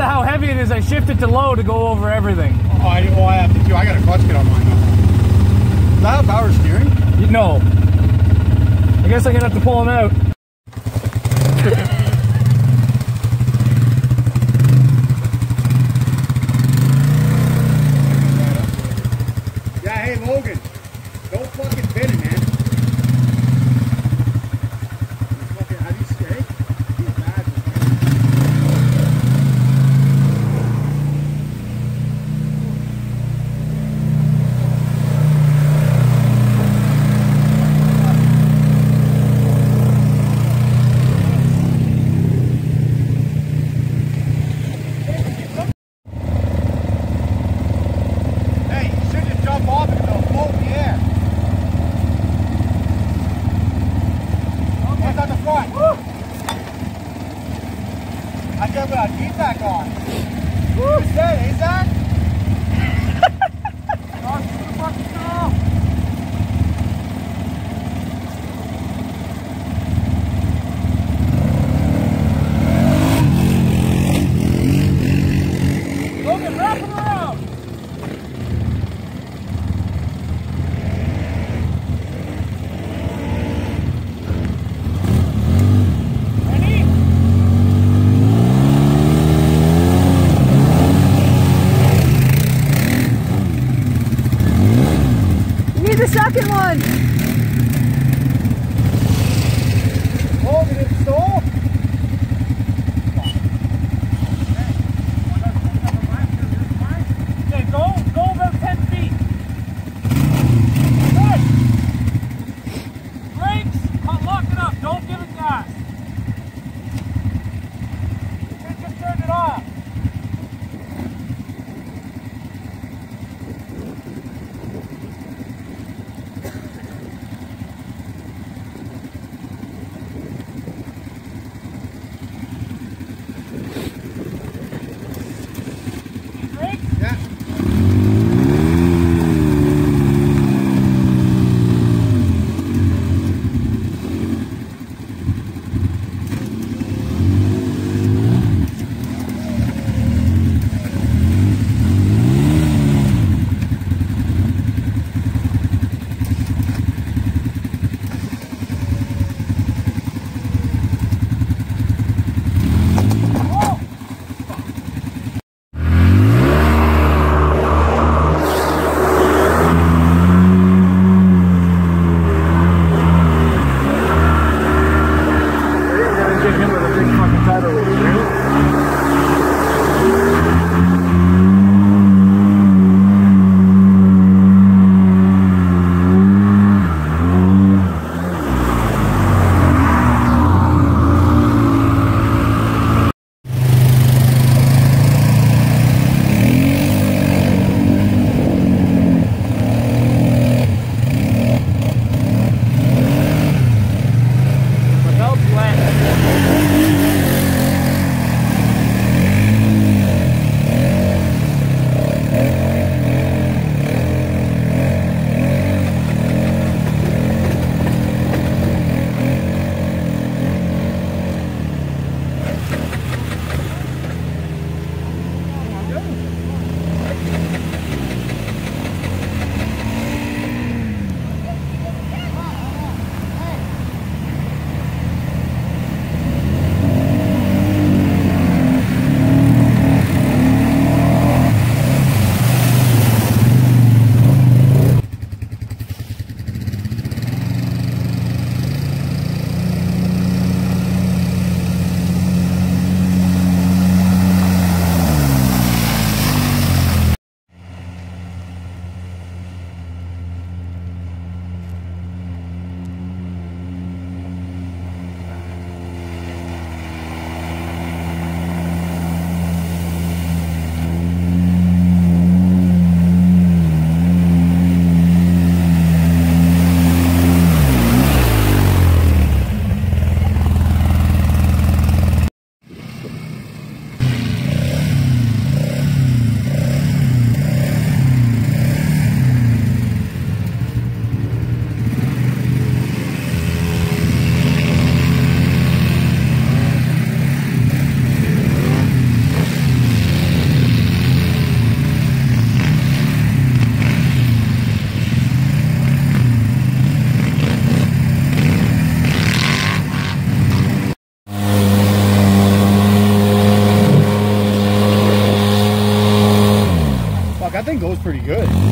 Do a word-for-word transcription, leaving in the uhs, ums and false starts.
how heavy it is, I shift it to low to go over everything. Oh, I, oh, I have to do. I got a clutch kit on mine now. Does that have power steering? You, no. I guess I'm gonna have to pull him out. Yeah, hey Logan, don't fucking bid it, man. Fucking, how do you stay? He's bad. I can't put our feedback on. Woo! What's that, eh, Zach? Oh, shoot the fucking stall. Logan, wrap him around. Ready? goes pretty good.